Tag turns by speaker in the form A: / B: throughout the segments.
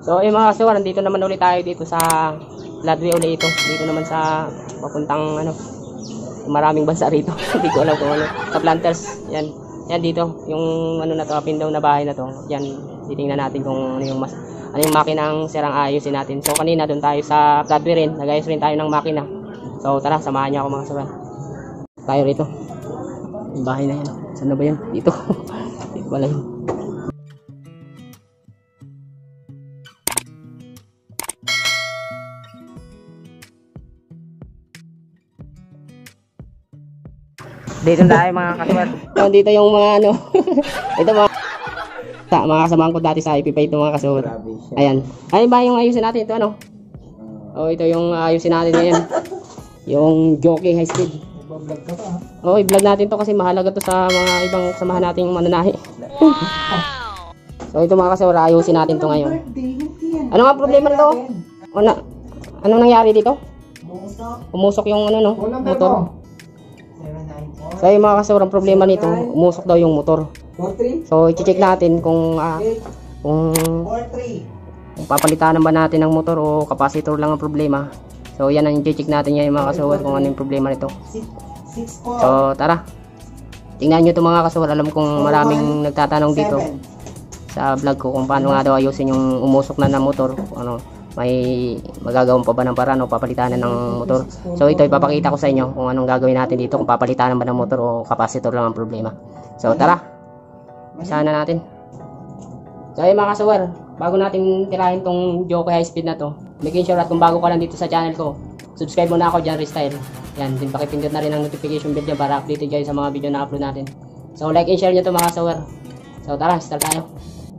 A: So mga kasuwar, nandito naman ulit tayo dito sa Ladwe ulit ito. Dito naman sa papuntang maraming bansa rito. Hindi ko alam kung ano. Sa Planters. Yan. Yan dito. Yung na to, pindaw na bahay na to. Yan. Titingnan natin kung ano yung makinang sirang ayusin natin. So kanina doon tayo sa Ladwe rin. Nag-ayos rin tayo ng makina. So tara, samahan niyo ako mga kasuwar. Tayo rito. Yung bahay na yan. Saan na ba yun? Dito. Dito pala yun. Dito tayo mga kasuwar. So, dito yung mga ito mga kasamahan ko dati sa IP5 ito mga kasuwar. Ayan. Ayun ba yung ayusin natin ito Oh, ito yung ayusin natin ngayon. Yung jockey high speed. Oh, i-vlog natin to kasi mahalaga to sa mga ibang samahan nating mananahi. So ito mga kasuwar, ayusin natin to ngayon. Ano nga problema nito? Ano nangyari dito? Umusok yung motor. So yung mga kasuwar, ang problema nito, umusok daw yung motor. So i-check natin kung papalitan ba natin ng motor o capacitor lang ang problema. So yan ang i-check natin ngayon mga kasuwar, kung ano yung problema nito. So tara, tingnan nyo ito mga kasuwar. Alam kong maraming nagtatanong dito sa vlog ko kung paano nga daw ayusin yung umusok na ng motor. May magagawin pa ba ng paraan o papalitan na ng motor. So ito ipapakita ko sa inyo kung anong gagawin natin dito, kung papalitan ba ng motor o capacitor lang ang problema. So tara, usahan na natin. So ayun mga kasuwar, bago natin tirahin tong Jockey high speed na to, making sure at kung bago ka lang dito sa channel ko, subscribe muna ako dyan, Restyle. Yan, din pakipindot na rin ang notification bell dyan para updated kayo sa mga video na upload natin. So like and share nyo to mga kasuwar. So tara, start tayo.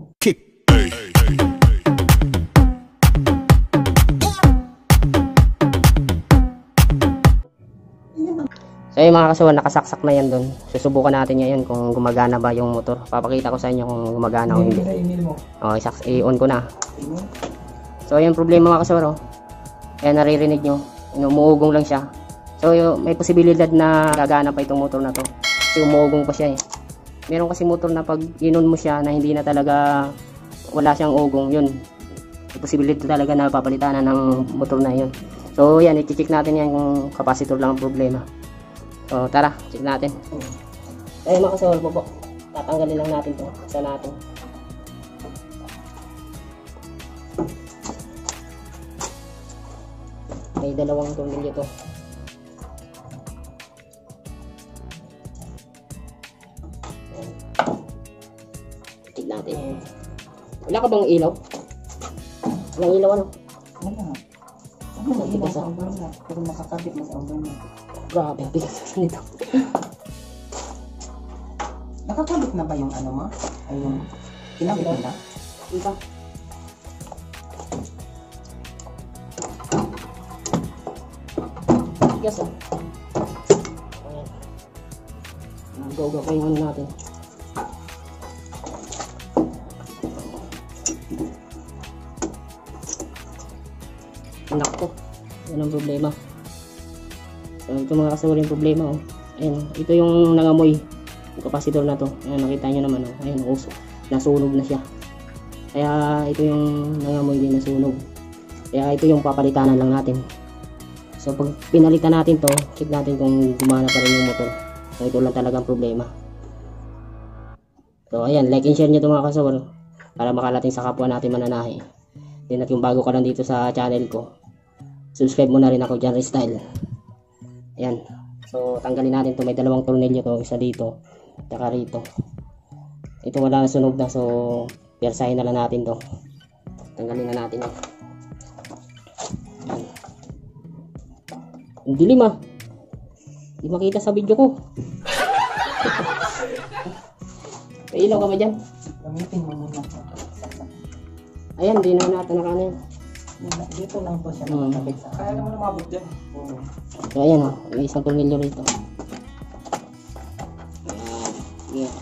A: So yung mga kasuwar, nakasaksak na yan doon. Susubukan natin ngayon kung gumagana ba yung motor. Papakita ko sa inyo kung gumagana o hindi. I-on ko na. So yung problema mga kasuwar, kaya naririnig nyo, umuugong lang siya. So may posibilidad na gagana pa itong motor na to kasi umuugong pa siya Meron kasi motor na pag inon mo siya na hindi na talaga wala siyang ugong, yun may posibilidad talaga na papalitan na ng motor na yun. So yan, i-check natin yan kung capacitor lang ang problema. So tara, check natin. Ayun mga kasuwar, tatanggalin lang natin to. Isa natin. May dalawang tornilyo to. Check natin. Wala ka bang ilaw? Walang ilaw
B: Wala. Ano ilaw sa umbrella? Pero makakabit mo sa umbrella.
A: Grabe, bigat nito.
B: Nakakabit na ba yung mo? Ay yung kinabit mo na?
A: Ito. Yes, Go kayo muna natin. Anak ko. Yan ang problema. So ito mga kasuwar yung problema Ayan, ito yung nangamoy. Yung capacitor na to. Ayan, nakita nyo naman Ayan, nasunog na siya. Kaya ito yung nangamoy din, nasunog. Kaya ito yung papalitanan lang natin. So pag pinalitan natin to, check natin kung gumana pa rin yung motor. So ito lang talagang problema. So ayan, like and share nyo ito mga kasuwar para makalating sa kapwa natin mananahi. Then at yung bago ka lang dito sa channel ko, subscribe mo na rin ako dyan, Restyle. Ayan, so tanggalin natin to. May dalawang tornilyo to, isa dito tsaka rito. Ito wala na, sunog na, so persahin na lang natin to. Tanggalin na natin yan. Ang dilim Hindi makita sa video ko. May ilaw ka ba dyan?
B: Gamitin mo muna.
A: Ayan, di na natin nakanin.
B: Dito lang po siya nakakabit sa kaya naman umabot dyan.
A: So ayan may isang tornilyo rito. Yeah.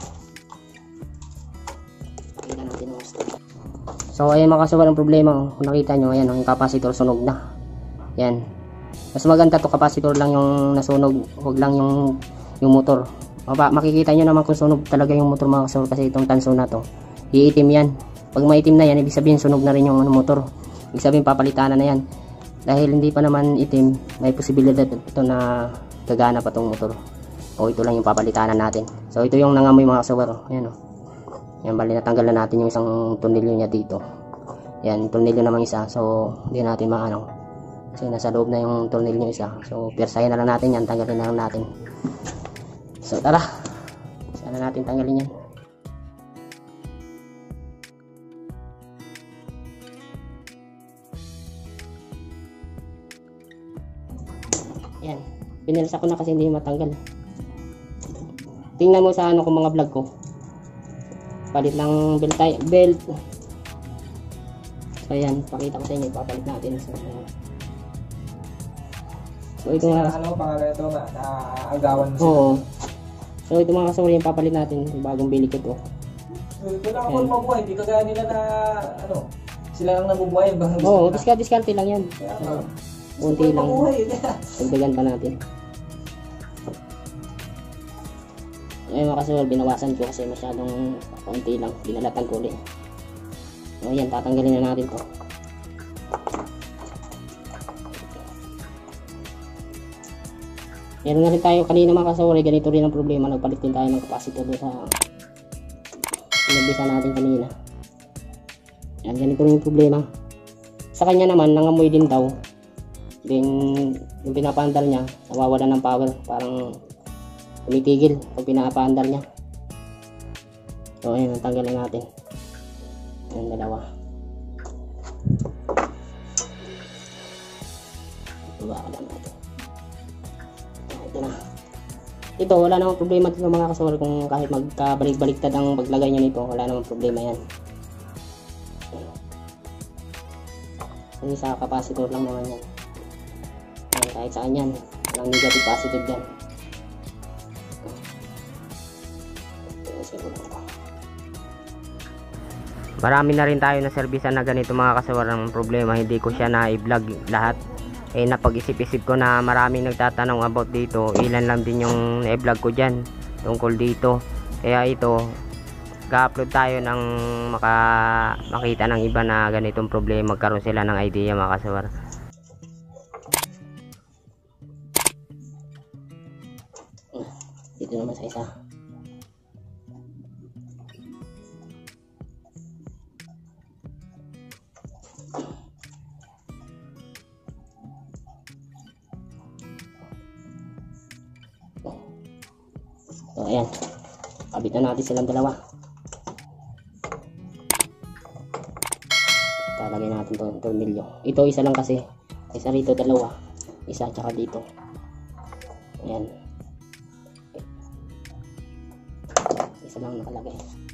A: Tingnan natin ang gusto. So ayan mga kasuwar, ang problema kung nakita nyo, ayan ang capacitor sunog na. Yan. Mas maganda to capacitor lang yung nasunog, huwag lang yung motor. Makikita nyo naman kung sunog talaga yung motor mga kasuwar kasi itong tanso na to. Iitim yan. Pag maitim na yan, ibig sabihin sunog na rin yung motor. Ibig sabihin papalitan na yan. Dahil hindi pa naman itim, may posibilidad ito na gagana pa tong motor. O ito lang yung papalitanan natin. So ito yung nangamoy mga kasuwar. Ayan o. Yan, bali natanggal na natin yung isang tornilyo niya dito. Yan, tornilyo naman isa. So hindi natin maano. Kasi nasa loob na yung tornilyo isa. So persahin na lang natin yan, tanggalin na lang natin. So tara. Sana natin tanggalin yan. Yan, pinilsa ko na kasi hindi matanggal. Tingnan mo sa ano ko mga vlog ko. Palit lang belt. So yan, pakita ko sa inyo, ipapalit natin. So ito nga.
C: Ano pangalan ito na agawan mo?
A: Oo. So ito mga kasuri, yung papalit natin, yung bagong bili ko to.
C: Ito na ako mabuhay, hindi kagaya nila na ano, sila lang nabubuhay.
A: Oo, diskarte lang yan. Kunti lang. Pagdagan pa natin. Ngayon mga kasuri, binawasan ko kasi masyadong konti lang. Binalatan ko ulit. So yan, tatanggalin na natin to. Meron na rin tayo kanina mga kasuri, ganito rin ang problema. Nagpalit din tayo ng capacitor doon sa sinabisa natin kanina. Yan, ganito rin yung problema. Sa kanya naman, nangamoy din daw. Then, yung pinapandal niya, nawawala ng power. Parang tumitigil pag pinapandal niya. So, ayun, tanggalin natin. Ayan, dalawa. Baba ka lang natin. Ito na. Ito, wala namang problema dito mga kasawal. Kung kahit magkabalik-baliktad ang paglagay nyo nito, wala namang problema yan. Kasi sa capacitor lang naman yan. Kahit saan yan, walang negative positive yan. Marami na rin tayo na servisan na ganito mga kasawar. Ang problema, hindi ko siya na-i-vlog lahat. Napag-isip-isip ko na maraming nagtatanong about dito. Ilan lang din yung na-vlog ko dyan tungkol dito. Kaya ito, ga-upload tayo ng makita ng iba na ganitong problema. Magkaroon sila ng idea mga kasawar. Dito naman sa isa. So ayan, kabit na natin silang dalawa. Talagay natin itong tornilyo. Ito isa lang kasi, isa rito dalawa, isa tsaka dito. Ayan, isa lang nakalagay.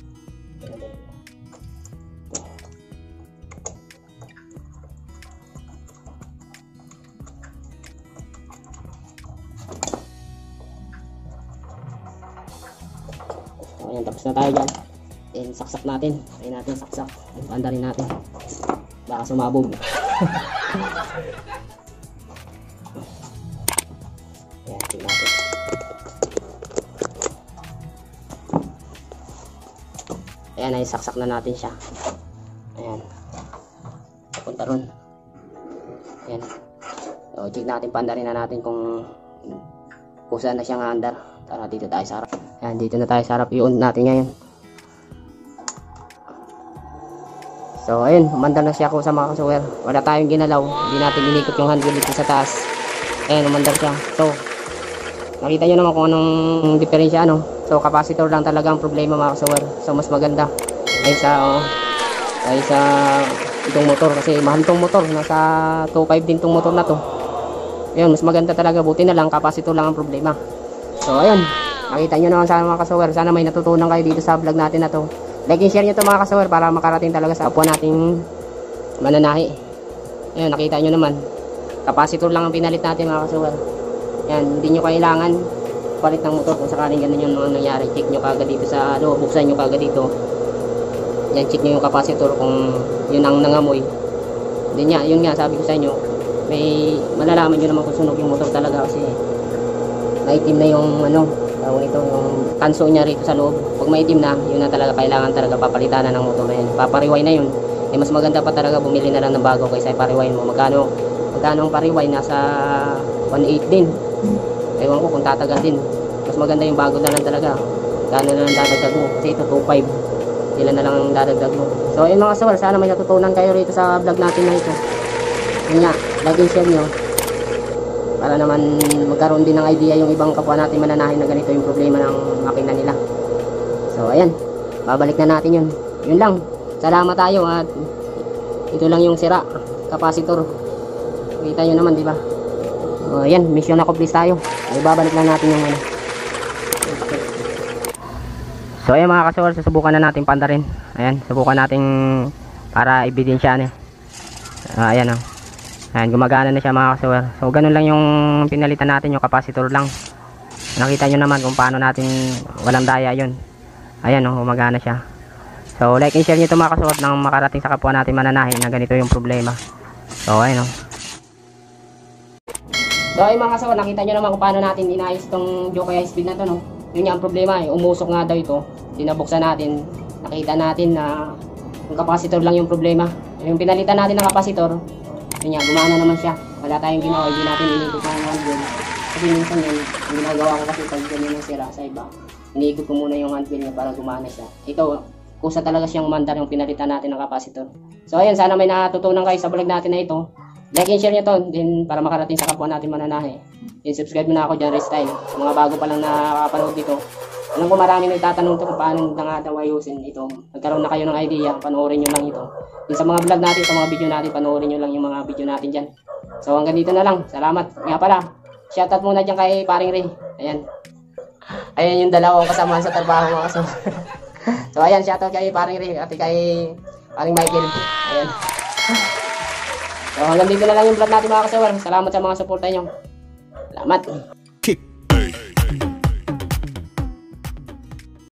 A: Ayan, tapos na tayo dyan. Then saksak natin. Ayan natin saksak. Panda rin natin. Baka sumabog. Ayan, tingnan natin. Ayan, ay saksak na natin siya. Ayan. Punta ron. Ayan. So, check natin, panda rin na natin kung saan na siyang andar. Tara, dito tayo sa harap. Ayan, dito na tayo sa harap. I-on natin ngayon. So, ayun, umandar na siya ko sa mga kasuwer. Wala tayong ginalaw. Hindi natin inikot yung handle dito sa taas. Ayan, umandar siya. So, nakita nyo naman kung anong diferensya, ano. So, capacitor lang talaga ang problema mga kasuwer. So, mas maganda ay sa itong motor. Kasi mahal itong motor. Nasa 2.5 din itong motor na to. Ayun, mas maganda talaga. Buti na lang, capacitor lang ang problema. So, ayun. Nakita nyo naman sana mga kasuwer. Sana may natutunan kayo dito sa vlog natin na to. Like and share nyo ito mga kasuwer para makarating talaga sa kapwa nating mananahi. Ayun, nakita nyo naman. Capacitor lang ang pinalit natin mga kasuwer. Yan, hindi nyo kailangan palit ng motor kung sakaling ganun yung mga nangyari. Check nyo kagad dito sa loob. Buksan nyo kagad dito. Yan, check nyo yung capacitor kung yun ang nangamoy. Yun nga, sabi ko sa inyo, may malalaman nyo naman kung sunog yung motor talaga kasi naitim na yung tawag ito, yung kanso niya rito sa loob. Pag maitim na, yun na talaga, kailangan talaga papalitan na ng motor na yun. Papariway na yun. Eh, mas maganda pa talaga bumili na lang ng bago kaysa ipariway mo. Magkano ang pariway? Nasa 1.8 din. Ewan ko kung tatagal din. Mas maganda yung bago na lang talaga. Magkano na lang dadagdag mo? Kasi ito 2.5. Ilan na lang ang dadagdag mo. So ayun mga kasawal, sana may natutunan kayo rito sa vlog natin na ito. Yun nga, like and share nyo para naman magkaroon din ng idea yung ibang kapwa natin mananahin na ganito yung problema ng makina nila. So ayan, babalik na natin yun. Yun lang, salamat tayo at ito lang yung sira, capacitor. Kita nyo naman, di ba? So ayan, mission accomplished tayo. Ay babalik na natin yung ano. So ayan mga kasawal, susubukan na natin panda rin. Ayan, subukan natin para ebidensyahan eh. Ayan o. Ayan, gumagana na siya mga kasawal. So ganun lang yung pinalitan natin, yung capacitor lang. Nakita nyo naman kung paano natin walang daya yun. Ayan o, gumagana siya. So like and share nyo ito mga kasawal nang makarating sa kapwa natin mananahin na ganito yung problema. So ayan o. So ayun mga kasawal, nakita nyo naman kung paano natin inayos itong Joke high speed na to, no? Yun nga ang problema eh, umusok nga daw ito. Dinabuksan natin, nakita natin na yung capacitor lang yung problema. Yung pinalitan natin ng capacitor, yun nga, gumana naman siya. Wala tayong ginawa, hindi natin iniikot ng handwheel. Kasi minsan yun, yung ginagawa ko kasi pag ganyan yung sira sa iba, iniikot ko muna yung handwheel niya para gumana siya. Ito, kusa talaga siyang umandar yung pinalitan natin ng capacitor. So ayun, sana may natutunan kayo sa vlog natin na ito. Like and share nyo to din para makarating sa kapwa natin mananahe. Then subscribe mo na ako dyan, Restyle. Sa mga bago pa lang nakakapanood dito. Alam ko marami nagtatanong to kung paano na nga daw ayusin ito. Nagkaroon na kayo ng idea, panoorin nyo lang ito. Din sa mga vlog natin, sa mga video natin, panoorin nyo lang yung mga video natin dyan. So hanggang dito na lang. Salamat. Nga pala, shoutout muna dyan kay Paring Ray. Ayan. Ayan yung dalawang kasamahan sa trabaho mga kasama. So ayan, shoutout kay Paring Ray at kay Paring Michael. Ayan. So hanggang dito na lang yung vlog natin mga kasawar. Salamat sa mga suporta nyo. Salamat.